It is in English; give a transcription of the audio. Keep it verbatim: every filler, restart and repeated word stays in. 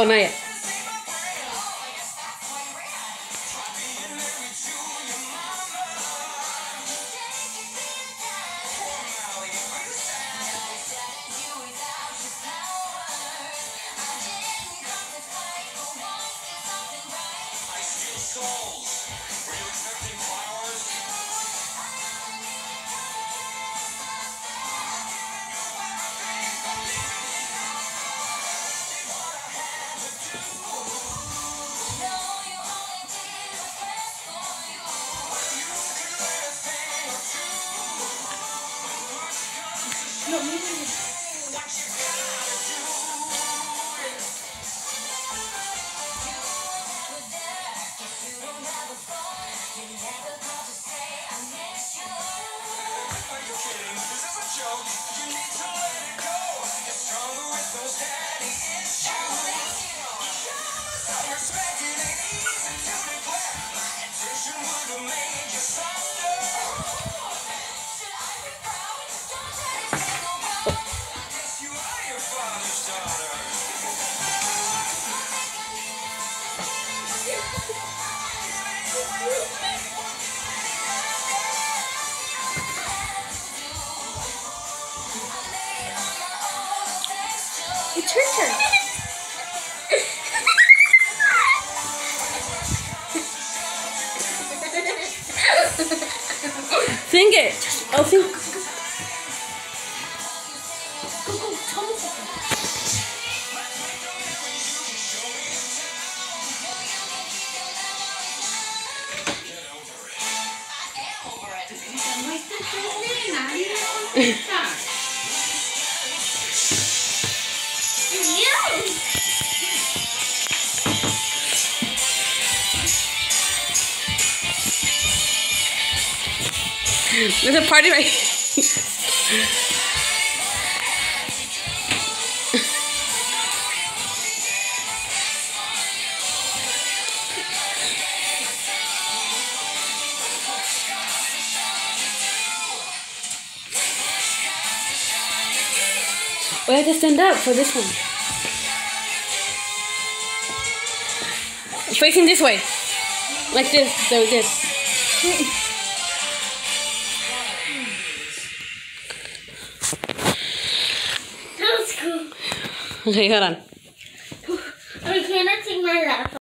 all night. No, maybe. It's her turn. Sing it. I'll sing. Go, go, tell me something. My sister's name, I didn't know. There's a party right We have to stand up for this one. Facing this way. Like this. So this. That was cool. Okay, hold on. I cannot take my laptop.